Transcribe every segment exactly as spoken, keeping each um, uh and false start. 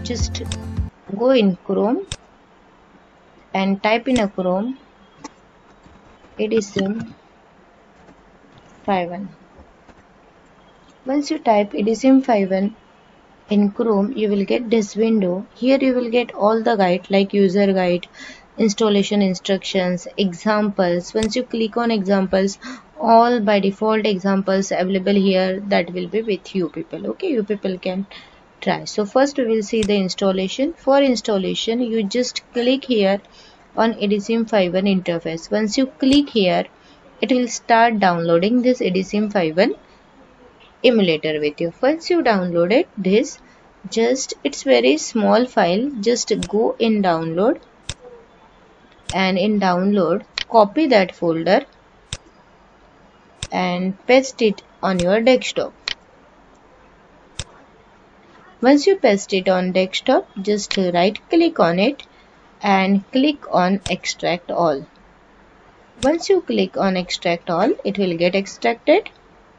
just go in Chrome and type in a Chrome eDSIM five one. Once you type eDSIM five one in Chrome, you will get this window. Here you will get all the guide like user guide, installation instructions, examples. Once you click on examples, all by default examples available here, that will be with you people. Okay, you people can try. So first we will see the installation. For installation, you just click here on eDSIM five one interface. Once you click here, it will start downloading this eDSIM five one emulator with you. Once you downloaded this, just it's very small file, just go in download and in download copy that folder and paste it on your desktop. Once you paste it on desktop, just right click on it and click on extract all. Once you click on extract all, it will get extracted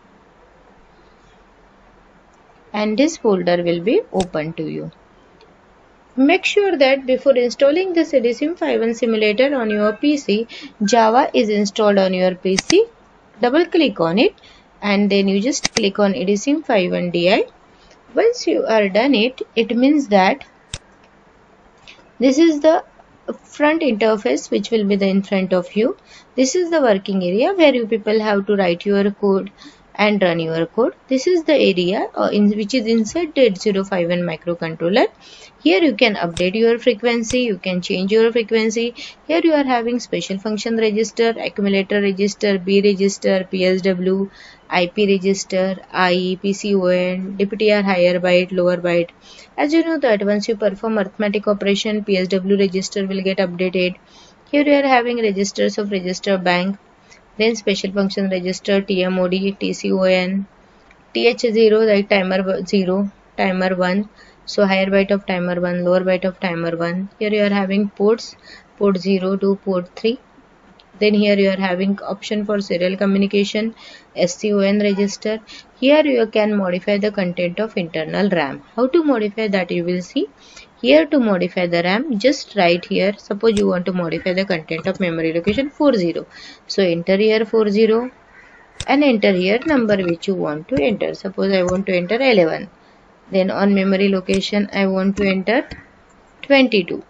and this folder will be open to you. Make sure that before installing this eDSIM five one simulator on your P C, Java is installed on your P C. Double click on it and then you just click on eDSIM five one D I. Once you are done it, it means that this is the front interface which will be the in front of you. This is the working area where you people have to write your code and run your code. This is the area uh, in which is inside the eight zero five one microcontroller. Here you can update your frequency, you can change your frequency. Here you are having special function register, accumulator register, B register, P S W, I P register, I, P C O N, D P T R higher byte, lower byte. As you know that once you perform arithmetic operation, P S W register will get updated. Here you are having registers of register bank, then special function register, T M O D, T C O N, T H zero like timer zero, timer one. So higher byte of timer one, lower byte of timer one. Here you are having ports, port zero to port three. Then here you are having option for serial communication, S C O N register. Here you can modify the content of internal RAM. How to modify that you will see. Here to modify the RAM, just write here. Suppose you want to modify the content of memory location forty. So enter here forty and enter here number which you want to enter. Suppose I want to enter eleven. Then on memory location I want to enter twenty-two.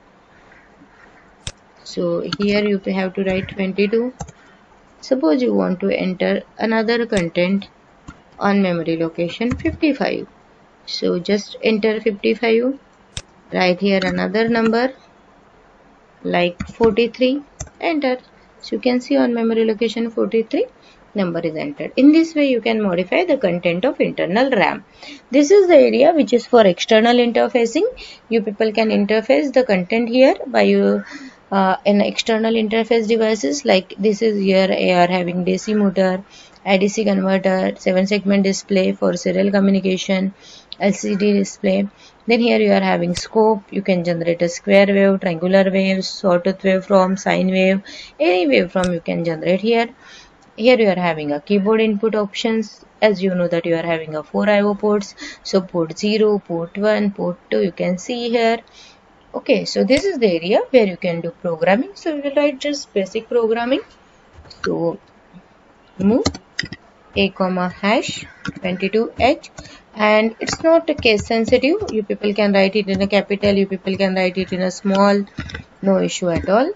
So here you have to write twenty-two. Suppose you want to enter another content on memory location fifty-five. So just enter fifty-five. Write here another number like forty-three. Enter. So you can see on memory location forty-three. Number is entered. In this way you can modify the content of internal RAM. This is the area which is for external interfacing. You people can interface the content here by you uh, in external interface devices like this is here you are having D C motor, I D C converter, seven segment display for serial communication, L C D display. Then here you are having scope. You can generate a square wave, triangular wave, sawtooth waveform, sine wave, any waveform you can generate here. Here you are having a keyboard input options. As you know that you are having a four I O ports. So port zero, port one, port two you can see here. Okay, so this is the area where you can do programming. So we will write just basic programming. So move a comma hash twenty-two H, and it's not a case sensitive. You people can write it in a capital, you people can write it in a small, no issue at all.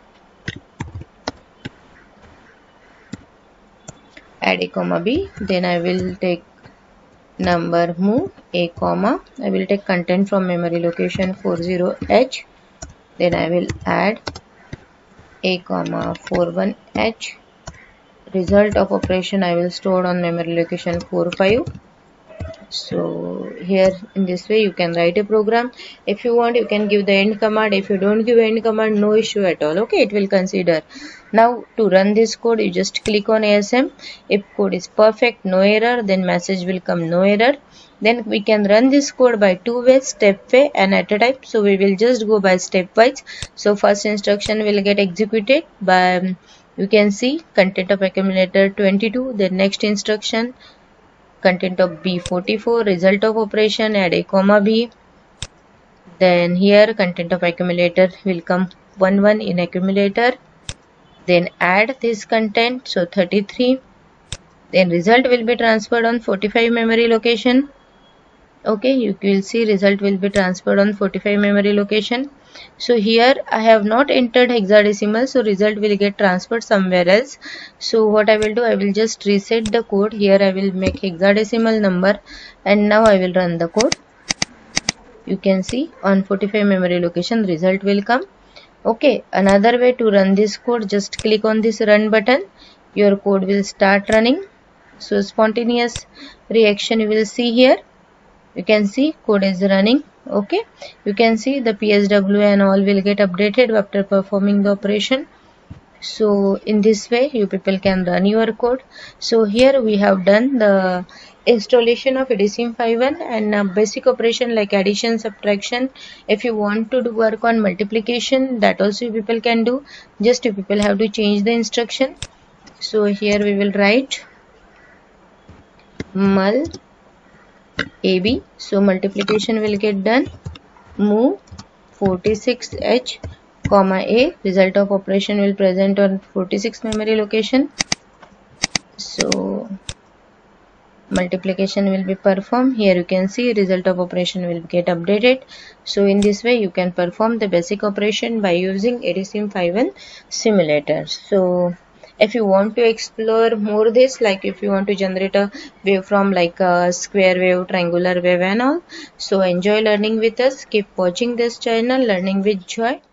Add a comma B, then I will take number move a comma, I will take content from memory location forty H, then I will add a comma forty-one H, result of operation I will store on memory location forty-five. So here in this way you can write a program. If you want you can give the end command. If you don't give end command, no issue at all. Okay, it will consider. Now to run this code you just click on A S M. If code is perfect, no error, then message will come no error. Then we can run this code by two ways, step way and at a time. So we will just go by stepwise. So first instruction will get executed by um, you can see content of accumulator twenty-two. Then next instruction content of B forty-four, result of operation, add a comma B, Then here content of accumulator will come one one in accumulator. Then add this content, so thirty-three. Then result will be transferred on forty-five memory location. Okay, you will see result will be transferred on forty-five memory location. So here I have not entered hexadecimal, so result will get transferred somewhere else. So what I will do, I will just reset the code. Here I will make hexadecimal number, and now I will run the code. You can see on forty-five memory location result will come. Okay, another way to run this code, just click on this run button. Your code will start running. So spontaneous reaction you will see here. You can see code is running. Okay, you can see the P S W and all will get updated after performing the operation. So in this way you people can run your code. So here we have done the installation of EDSIM five one and uh, basic operation like addition, subtraction. If you want to do work on multiplication, that also you people can do. Just you people have to change the instruction. So here we will write mul A B. So multiplication will get done. Move forty-six H comma A. Result of operation will present on forty-six memory location. So multiplication will be performed. Here you can see result of operation will get updated. So in this way you can perform the basic operation by using EDSIM five one simulator. So if you want to explore more this, like if you want to generate a waveform like a square wave, triangular wave and all, so enjoy learning with us. Keep watching this channel, Learning with Joy.